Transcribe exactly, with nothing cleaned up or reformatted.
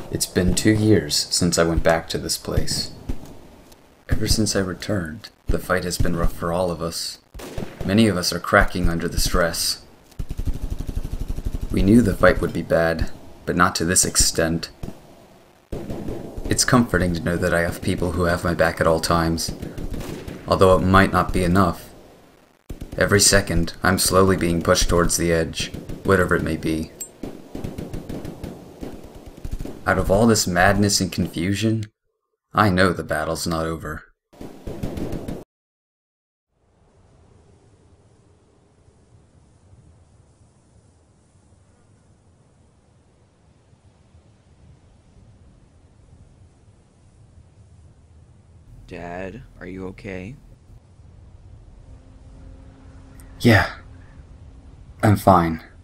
It's been two years since I went back to this place. Ever since I returned, the fight has been rough for all of us. Many of us are cracking under the stress. We knew the fight would be bad, but not to this extent. It's comforting to know that I have people who have my back at all times, although it might not be enough. Every second, I'm slowly being pushed towards the edge, whatever it may be. Out of all this madness and confusion, I know the battle's not over. Dad, are you okay? Yeah, I'm fine.